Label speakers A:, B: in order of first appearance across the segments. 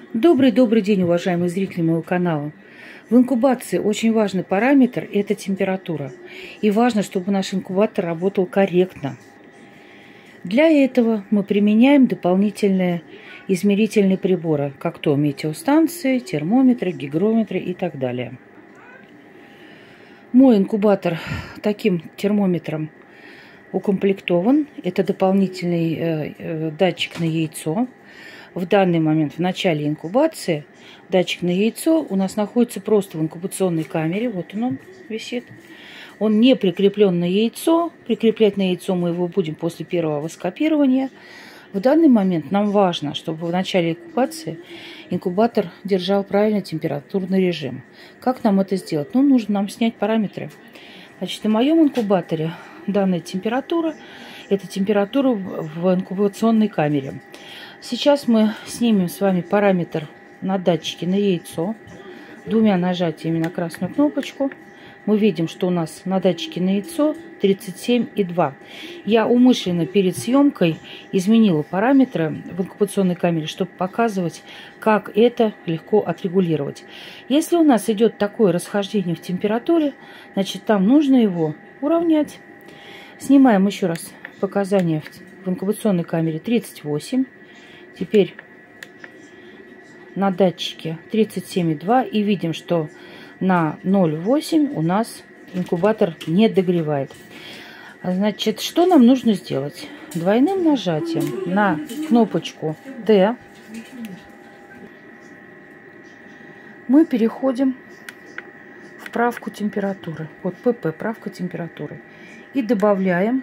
A: Добрый день, уважаемые зрители моего канала. В инкубации очень важный параметр – это температура. И важно, чтобы наш инкубатор работал корректно. Для этого мы применяем дополнительные измерительные приборы, как то метеостанции, термометры, гигрометры и так далее. Мой инкубатор таким термометром укомплектован. Это дополнительный датчик на яйцо. В данный момент, в начале инкубации, датчик на яйцо у нас находится просто в инкубационной камере. Вот он висит. Он не прикреплен на яйцо. Прикреплять на яйцо мы его будем после первого воскопирования. В данный момент нам важно, чтобы в начале инкубации инкубатор держал правильный температурный режим. Как нам это сделать? Ну, нужно нам снять параметры. Значит, на моем инкубаторе данная температура – это температура в инкубационной камере. Сейчас мы снимем с вами параметр на датчике на яйцо. Двумя нажатиями на красную кнопочку мы видим, что у нас на датчике на яйцо 37,2. Я умышленно перед съемкой изменила параметры в инкубационной камере, чтобы показывать, как это легко отрегулировать. Если у нас идет такое расхождение в температуре, значит, там нужно его уравнять. Снимаем еще раз показания в инкубационной камере 38. Теперь на датчике 37,2 и видим, что на 0,8 у нас инкубатор не догревает. Значит, что нам нужно сделать? Двойным нажатием на кнопочку Т мы переходим в правку температуры. Вот ПП, правка температуры. И добавляем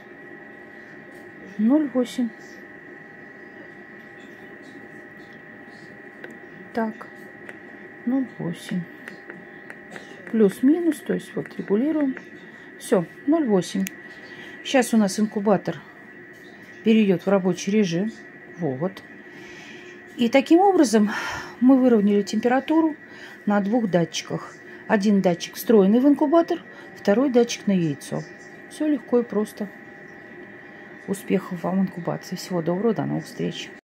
A: 0,8. Так, 0,8. Плюс-минус, то есть вот регулируем. Все, 0,8. Сейчас у нас инкубатор перейдет в рабочий режим. Вот. И таким образом мы выровняли температуру на двух датчиках. Один датчик встроенный в инкубатор, второй датчик на яйцо. Все легко и просто. Успехов вам в инкубации. Всего доброго, до новых встреч.